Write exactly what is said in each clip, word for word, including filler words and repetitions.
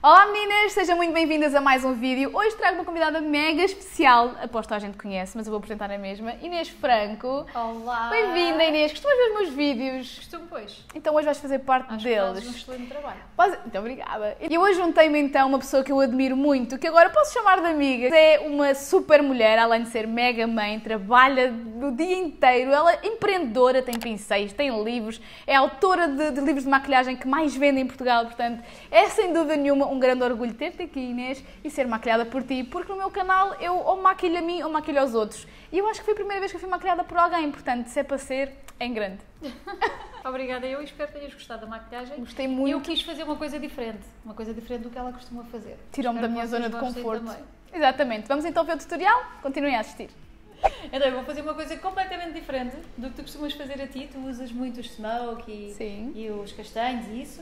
Olá meninas, sejam muito bem-vindas a mais um vídeo. Hoje trago uma convidada mega especial, aposto que a gente conhece, mas eu vou apresentar a mesma, Inês Franco. Olá! Bem-vinda Inês, costumas ver os meus vídeos? Costumo, pois. Então hoje vais fazer parte Acho deles. que fazes um excelente trabalho. Muito obrigada. E hoje juntei-me então uma pessoa que eu admiro muito, que agora posso chamar de amiga. É uma super mulher, além de ser mega mãe, trabalha o dia inteiro, ela é empreendedora, tem pincéis, tem livros, é autora de, de livros de maquilhagem que mais vendem em Portugal, portanto é sem dúvida nenhuma um grande orgulho ter-te aqui, Inês, e ser maquilhada por ti, porque no meu canal eu ou maquilho a mim ou maquilho aos outros. E eu acho que foi a primeira vez que eu fui maquilhada por alguém, portanto, se é para ser, é em grande. Obrigada, eu espero que tenhas gostado da maquilhagem. Gostei muito. Eu quis fazer uma coisa diferente, uma coisa diferente do que ela costuma fazer. Tirou-me da minha Espero zona que de vocês gostem conforto. também. Exatamente. Vamos então ver o tutorial? Continuem a assistir. Então, eu vou fazer uma coisa completamente diferente do que tu costumas fazer a ti. Tu usas muito os smoke e, Sim. e os castanhos e isso,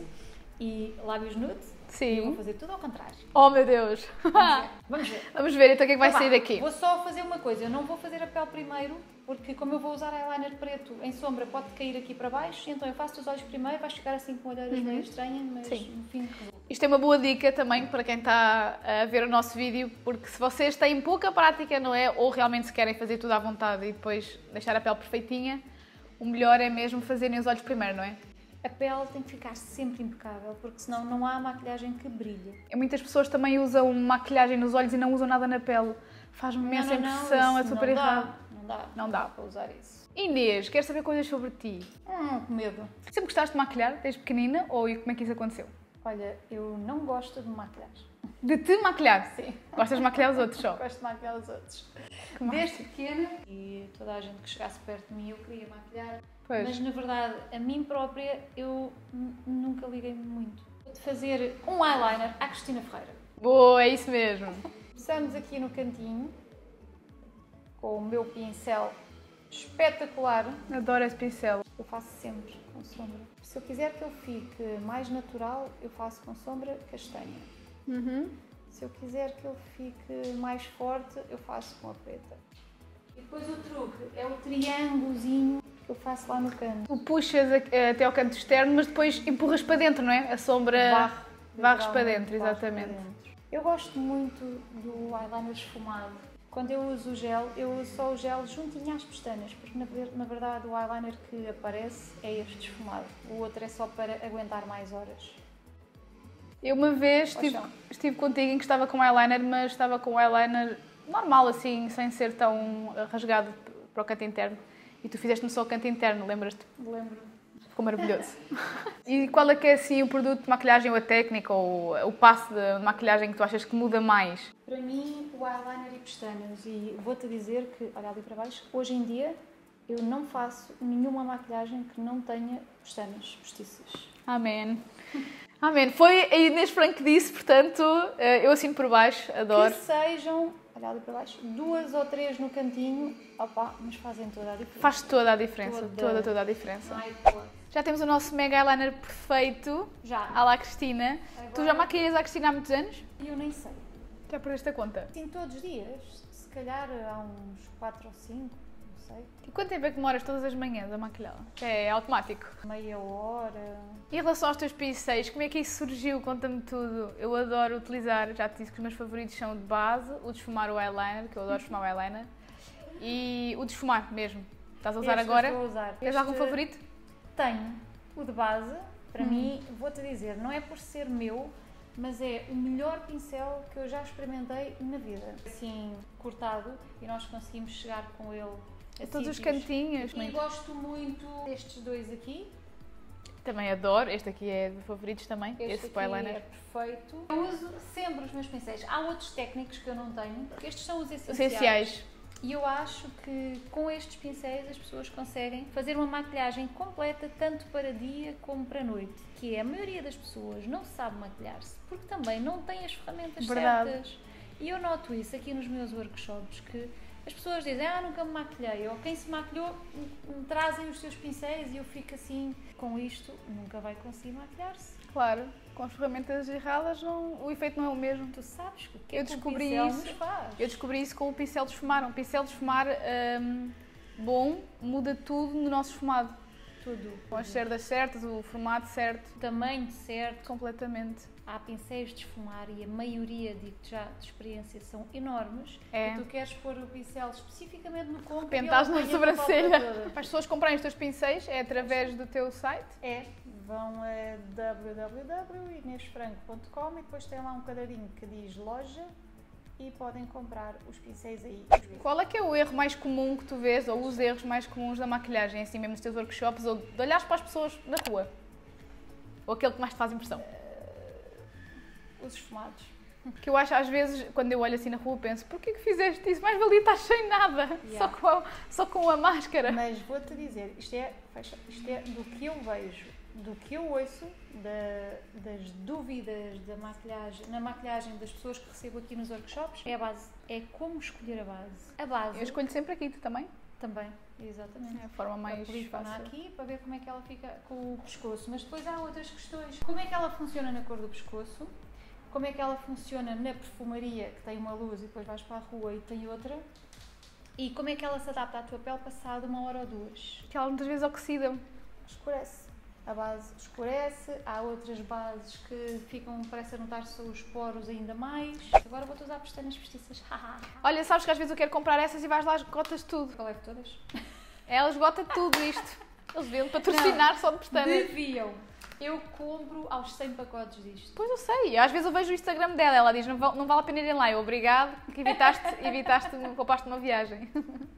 e lábios nude. Sim. Eu vou fazer tudo ao contrário. Oh meu Deus! Vamos ver. Vamos ver. Vamos ver então o que é que vai Então, sair vá, daqui. Vou só fazer uma coisa, eu não vou fazer a pele primeiro, porque como eu vou usar eyeliner preto em sombra, pode cair aqui para baixo, então eu faço os olhos primeiro, vais ficar assim com olheiras meio estranhas, mas Sim. no fim resulta. Isto é uma boa dica também para quem está a ver o nosso vídeo, porque se vocês têm pouca prática, não é? Ou realmente se querem fazer tudo à vontade e depois deixar a pele perfeitinha, o melhor é mesmo fazerem os olhos primeiro, não é? A pele tem que ficar sempre impecável, porque senão não há maquilhagem que brilhe. E muitas pessoas também usam maquilhagem nos olhos e não usam nada na pele. Faz-me imensa Não, não, não, impressão, é isso super não dá, errado. Não dá. Não dá. para usar isso. Inês, quero saber coisas sobre ti. Hum, com medo. Sempre gostaste de maquilhar desde pequenina ou como é que isso aconteceu? Olha, eu não gosto de maquilhagem. De te maquilhar? Sim. Gostas de maquilhar os outros só? Gosto de maquilhar os outros. Que mais? Desde pequena, e toda a gente que chegasse perto de mim eu queria maquilhar. Pois. Mas na verdade, a mim própria, eu n- nunca liguei muito. Vou-te fazer um eyeliner à Cristina Ferreira. Boa, é isso mesmo. Começamos aqui no cantinho, com o meu pincel espetacular. Adoro esse pincel. Eu faço sempre com sombra. Se eu quiser que ele fique mais natural, eu faço com sombra castanha. Uhum. Se eu quiser que ele fique mais forte, eu faço com a preta. E depois o truque é o triângulozinho que eu faço lá no canto. Tu puxas a- até ao canto externo, mas depois empurras para dentro, não é? A sombra Varre, varres para literalmente, dentro, varre para exatamente. dentro. Eu gosto muito do eyeliner esfumado. Quando eu uso o gel, eu uso só o gel juntinho às pestanas, porque na, ver- na verdade o eyeliner que aparece é este esfumado. O outro é só para aguentar mais horas. Eu uma vez estive, Paixão. estive contigo em que estava com eyeliner, mas estava com eyeliner normal assim, sem ser tão rasgado para o canto interno. E tu fizeste-me só o canto interno, lembras-te? Lembro. Ficou maravilhoso. E qual é que é assim o produto de maquilhagem ou a técnica ou o passo de maquilhagem que tu achas que muda mais? Para mim, o eyeliner e pestanas. E vou-te dizer que, olha ali para baixo, hoje em dia eu não faço nenhuma maquilhagem que não tenha pestanas postiças. Amém. Amém. Foi a Inês Franco que disse, portanto, eu assino por baixo, adoro. Que sejam, olha ali para baixo, duas ou três no cantinho, opa, mas fazem toda a diferença. Faz toda a diferença, Toda. toda, toda a diferença. Não há hipótese. Já temos o nosso mega eyeliner perfeito, Já. à la Cristina. Agora- Tu já maquilhas a Cristina há muitos anos? E eu nem sei. Já perdeste a conta? Sim, todos os dias. Se calhar há uns quatro ou cinco, não sei. E quanto tempo é que demoras todas as manhãs a maquilhá-la? É automático. Meia hora. Em relação aos teus pincéis, como é que isso surgiu? Conta-me tudo. Eu adoro utilizar, já te disse que os meus favoritos são o de base, o de esfumar o eyeliner, que eu adoro esfumar o eyeliner, e o de esfumar mesmo. Estás a usar Este agora? Estou a usar. Tens algum Este favorito? Tenho. O de base, para mim, vou-te dizer, não é por ser meu, mas é o melhor pincel que eu já experimentei na vida. Assim, cortado, e nós conseguimos chegar com ele a Todos os sítios. cantinhos. E gosto muito destes dois aqui. Também adoro. Este aqui é de favoritos também. Este Esse aqui eyeliner. é perfeito. Eu uso sempre os meus pincéis. Há outros técnicos que eu não tenho, porque estes são os essenciais. Essenciais. E eu acho que com estes pincéis as pessoas conseguem fazer uma maquilhagem completa tanto para dia como para noite. Que é, a maioria das pessoas não sabe maquilhar-se porque também não tem as ferramentas Verdade. certas. E eu noto isso aqui nos meus workshops, que as pessoas dizem, ah, nunca me maquilhei, ou quem se maquilhou me trazem os seus pincéis e eu fico assim, com isto nunca vai conseguir maquilhar-se. Claro, com as ferramentas erradas não, o efeito não é o mesmo. Tu sabes o que Eu é que o descobri pincel isso. nos faz. Eu descobri isso com o pincel de esfumar. Um pincel de esfumar hum, bom muda tudo no nosso esfumado. Tudo. Com as cerdas certas, o formato certo, O tamanho certo. completamente. há pincéis de esfumar e a maioria, digo já de experiência, são enormes. É. E tu queres pôr o pincel especificamente no côncavo. Pentas na Para sobrancelha. Para as pessoas comprarem os teus pincéis, é através do teu site? É, vão a w w w ponto inês franco ponto com e depois tem lá um quadradinho que diz loja e podem comprar os pincéis aí. Qual é que é o erro mais comum que tu vês, ou os erros mais comuns da maquilhagem, assim mesmo nos teus workshops, ou de olhares para as pessoas na rua? Ou aquele que mais te faz impressão? Os esfumados. Que eu acho às vezes, quando eu olho assim na rua, penso, porquê que fizeste isso? Mais valia estar sem nada, Yeah. só, com a, só com a máscara. Mas vou-te dizer, isto é, fecha, isto é do que eu vejo, do que eu ouço, da, das dúvidas da maquilhagem, na maquilhagem das pessoas que recebo aqui nos workshops, é a base. É como escolher a base. A base Eu escolho sempre aqui, tu também? também, exatamente. É a forma mais Aplico-na fácil. aqui para ver como é que ela fica com o pescoço. Mas depois há outras questões. Como é que ela funciona na cor do pescoço? Como é que ela funciona na perfumaria, que tem uma luz e depois vais para a rua e tem outra? E como é que ela se adapta à tua pele passado uma hora ou duas? Que elas muitas vezes oxidam. Escurece. A base escurece, há outras bases que ficam, parece a notar-se os poros ainda mais. Agora vou-te usar pestanas postiças. Olha, sabes que às vezes eu quero comprar essas e vais lá esgotas tudo. Qual é que todas? Ela esgota tudo isto. Eles deviam patrocinar Não, só de pestanas. Deviam. Eu compro aos cem pacotes disto. Pois eu sei, às vezes eu vejo o Instagram dela, ela diz, não, val- não vale a pena irem lá, eu obrigado, que evitaste, evitaste, compraste uma viagem.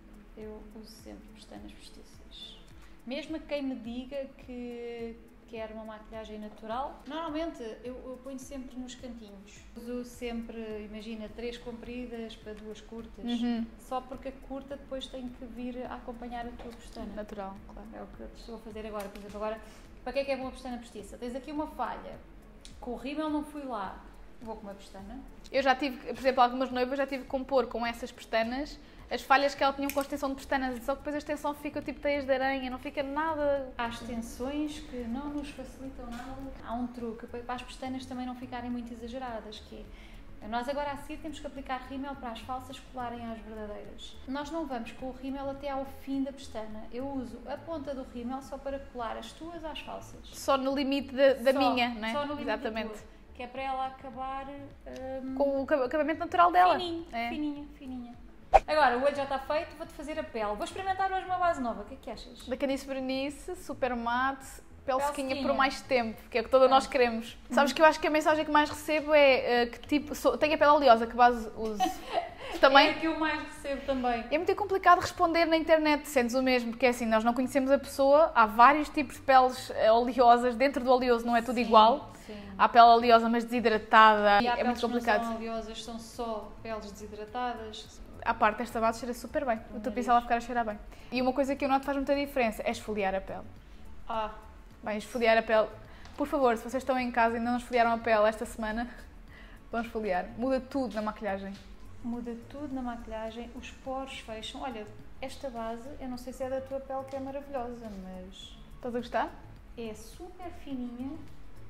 Eu uso sempre pestanas postiças. Mesmo quem me diga que quer uma maquilhagem natural, normalmente eu, eu ponho sempre nos cantinhos. Uso sempre, imagina, três compridas para duas curtas, Uhum. só porque a curta depois tem que vir a acompanhar a tua pestana. Natural, claro. É o que eu estou a fazer agora. Por exemplo, agora, para que é que é boa pestana postiça? Tens aqui uma falha, com o rímel não fui lá, vou com uma pestana. Eu já tive, por exemplo, algumas noivas já tive que compor com essas pestanas as falhas que ela tinha com a extensão de pestanas, só que depois a extensão fica tipo teias de aranha, não fica nada... Há extensões que não nos facilitam nada. Há um truque para as pestanas também não ficarem muito exageradas, que é, nós agora a seguir temos que aplicar rímel para as falsas colarem às verdadeiras. Nós não vamos com o rímel até ao fim da pestana. Eu uso a ponta do rímel só para colar as tuas às falsas. Só no limite da, da Só- minha, não é? Só no limite Exatamente. da tua, que é para ela acabar hum, Com o acab- acabamento natural dela. fininho, É. fininha, fininha. Agora, o olho já está feito, vou-te fazer a pele. Vou experimentar hoje uma base nova, o que é que achas? Da Canice Berenice, super mate, pele Pele sequinha sequinha. por mais tempo, que é o que toda nós queremos. Sabes que eu acho que a mensagem que mais recebo é uh, que tipo, sou, tenho a pele oleosa, que base uso. Tu também? É a que eu mais recebo também. É muito complicado responder na internet, sentes o mesmo, porque é assim, nós não conhecemos a pessoa, há vários tipos de peles eh, oleosas, dentro do oleoso não é tudo Sim, igual. Sim. Há pele oleosa mas desidratada, E há é muito peles que não complicado. são oleosas, são só peles desidratadas. À parte, esta base cheira super bem, o teu pincel vai ficar a cheirar bem. E uma coisa que eu noto faz muita diferença é esfoliar a pele. Ah, Bem, esfoliar a pele. Por favor, se vocês estão em casa e ainda não esfoliaram a pele esta semana, vão esfoliar. Muda tudo na maquilhagem. muda tudo na maquilhagem, os poros fecham. Olha, esta base, eu não sei se é da tua pele que é maravilhosa, mas Estás a gostar? é super fininha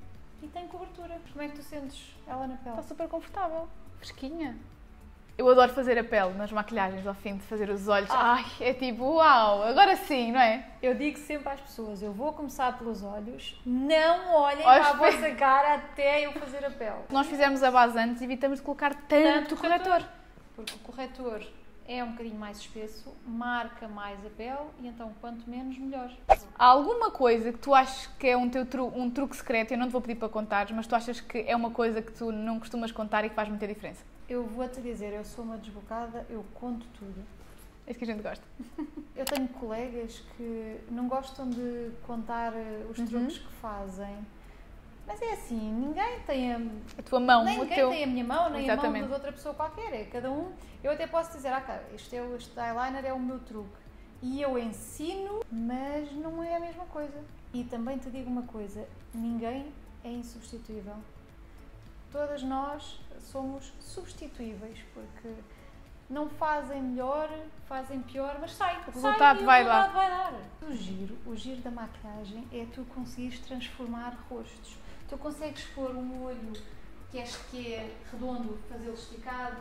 e tem cobertura. Como é que tu sentes ela na pele? Está super confortável, fresquinha. Eu adoro fazer a pele nas maquilhagens, ao fim de fazer os olhos. Ah. Ai, é tipo, uau, agora sim, não é? Eu digo sempre às pessoas, eu vou começar pelos olhos, não olhem Olhos para a fe- vossa cara até eu fazer a pele. Se nós fizermos a base antes, evitamos de colocar tanto, corretor. Porque o corretor é um bocadinho mais espesso, marca mais a pele e então quanto menos, melhor. Há alguma coisa que tu achas que é um, teu tru- um truque secreto, eu não te vou pedir para contares, mas tu achas que é uma coisa que tu não costumas contar e que faz muita diferença? Eu vou-te dizer, eu sou uma desbocada, eu conto tudo. É isso que a gente gosta. Eu tenho colegas que não gostam de contar eh, os Uhum. truques que fazem, mas é assim, ninguém tem a, A tua mão, nem o ninguém teu... tem a minha mão, nem a Exatamente. mão de outra pessoa qualquer, é cada um. Eu até posso dizer, ah, cara, este, é, o- este eyeliner é o meu truque. E eu ensino, mas não é a mesma coisa. E também te digo uma coisa, ninguém é insubstituível. Todas nós somos substituíveis, porque não fazem melhor, fazem pior, mas sai. O resultado sai, e vai o lá. resultado vai dar. O giro, o giro da maquilhagem é tu conseguires transformar rostos. Tu consegues pôr um olho que é, que é redondo, fazê-lo esticado,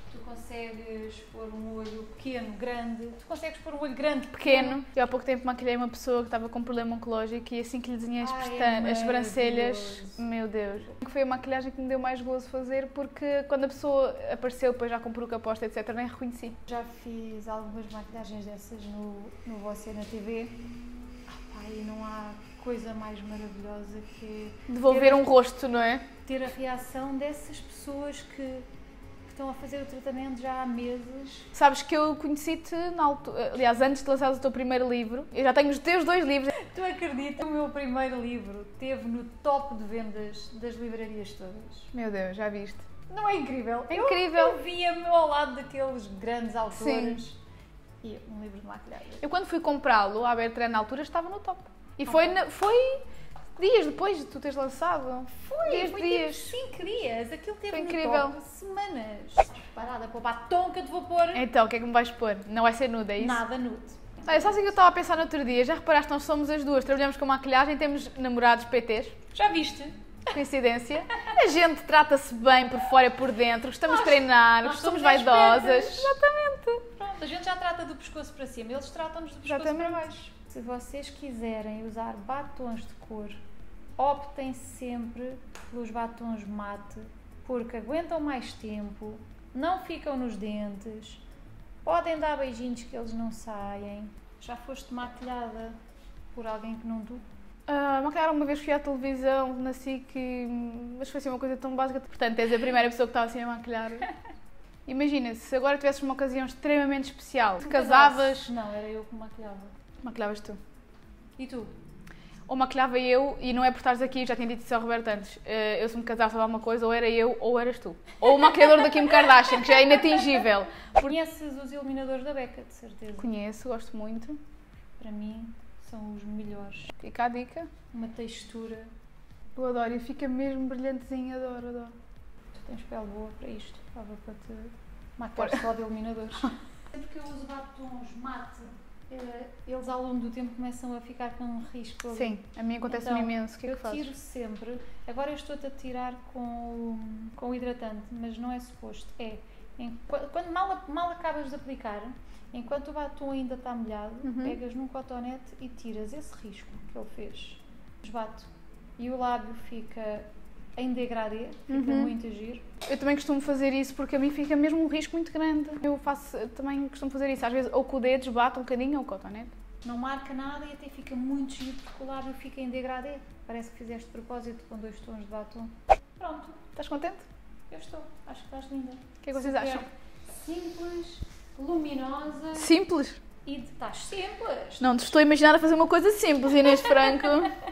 Tu consegues pôr um olho pequeno, grande. Tu consegues pôr um olho grande, Pequeno. Eu há pouco tempo maquilhei uma pessoa que estava com um problema oncológico e assim que lhe desenhei as, Ai, pestanas, é as sobrancelhas, maravilhoso. meu Deus. Foi a maquilhagem que me deu mais gozo fazer porque quando a pessoa apareceu, depois já com peruca posta, etcétera, nem reconheci. Já fiz algumas maquilhagens dessas no, no Você na T V. Ah, pá, e não há coisa mais maravilhosa que Devolver ter, um rosto, não é? ter a reação dessas pessoas que, que estão a fazer o tratamento já há meses. Sabes que eu conheci-te, na altura, aliás, antes de lançares o teu primeiro livro. Eu já tenho os teus dois livros. Tu acreditas? O meu primeiro livro teve no top de vendas das livrarias todas. Meu Deus, já viste? Não é incrível? É Eu- incrível. Eu, via-me ao lado daqueles grandes autores. Sim. E um livro de maquilhagem. Eu quando fui comprá-lo, a Bertrand na altura estava no top. E foi, na- foi dias depois de tu teres lançado. Foi, dias, foi dias. tipo cinco dias. Aquilo teve Foi no incrível. top semanas. Estás preparada para o batom que eu te vou pôr? Então, o que é que me vais pôr? Não vai ser nude, é isso? Nada nude. Olha, só assim que eu estava a pensar no outro dia, já reparaste, nós somos as duas, trabalhamos com maquilhagem, temos namorados P Tês, Já viste? coincidência. A gente trata-se bem por fora e por dentro, gostamos de treinar, nós somos somos vaidosas. espertas. Exatamente. Pronto, a gente já trata do pescoço para cima, eles tratam-nos do pescoço Exatamente. para baixo. Se vocês quiserem usar batons de cor, optem sempre pelos batons mate, porque aguentam mais tempo, não ficam nos dentes, podem dar beijinhos que eles não saem. Já foste maquilhada por alguém que não tu? Uh, maquilharam uma vez, fui à televisão, nasci que... mas foi assim uma coisa tão básica. Portanto, és a primeira pessoa que estava assim a maquilhar. Imagina, se agora tivesses uma ocasião extremamente especial, te casavas, Não, era eu que me maquilhava. maquilhavas tu. E tu? Ou maquilhava eu, e não é por estares aqui, já tinha dito isso ao Roberto antes, uh, eu se me casasse ou alguma coisa, ou era eu ou eras tu. Ou o maquilhador da Kim Kardashian, que já é inatingível. Conheces os iluminadores da Becca, de certeza. Conheço, gosto muito. Para mim, são os melhores. Fica a dica. Uma textura. Eu adoro, e fica mesmo brilhantezinho, adoro, adoro. Tu tens pele boa para isto. Estava para te maquiar só de iluminadores. Sempre que eu uso batons mate, eh, eles ao longo do tempo começam a ficar com um risco ali. Sim, a mim acontece-me Então, imenso. O que é eu que fazes? tiro sempre. Agora eu estou-te a tirar com, o- com o hidratante, mas não é suposto. É, em- quando mal, mal acabas de aplicar, enquanto o batom ainda está molhado, Uhum. pegas num cotonete e tiras esse risco que ele fez. Esbato. E o lábio fica em degradê, fica Uhum. muito giro. Eu também costumo fazer isso porque a mim fica mesmo um risco muito grande. Eu faço, também costumo fazer isso, às vezes ou com o dedo esbato um bocadinho ou com o cotonete. Não marca nada e até fica muito giro porque o lábio fica em degradê. Parece que fizeste de propósito com dois tons de batom. Pronto, Estás contente? eu estou. Acho que estás linda. O que é que vocês Super acham? Simples, luminosa Simples? e de estás simples. Não te estou a imaginar a fazer uma coisa simples, Inês Franco.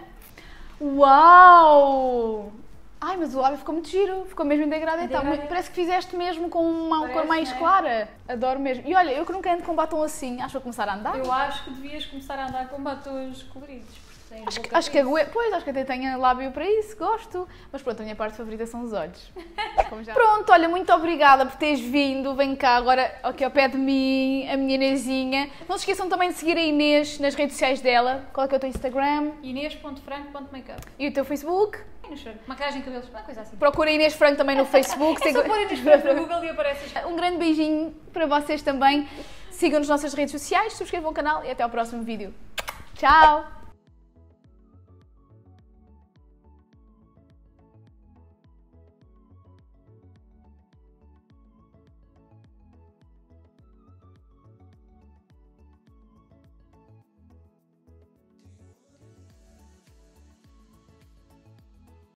Uau! Ai, mas o lábio ficou muito giro, ficou mesmo em degradê. Em Tá, degradê. muito- parece que fizeste mesmo com uma Parece, cor mais não é? clara. Adoro mesmo. E olha, eu que nunca ando com batom assim, acho que vou começar a andar. Eu acho que devias começar a andar com batons coloridos. Porque tens Acho, que- boca acho que fixe. aguento. Pois, acho que até tenho lábio para isso, gosto. Mas pronto, a minha parte favorita são os olhos. Como já- Pronto, olha, muito obrigada por teres vindo. Vem cá agora aqui ao pé de mim, a minha Inezinha. Não se esqueçam também de seguir a Inês nas redes sociais dela. Qual é que é o teu Instagram inês ponto franco ponto makeup. e o teu Facebook? Inês Franco. Maquiagem, cabelos, uma coisa assim. Procura Inês Franco também no Facebook. É só pôr Inês Franco no Google e apareces. Um grande beijinho para vocês também. Sigam-nos nas nossas redes sociais, subscrevam o canal e até ao próximo vídeo. Tchau!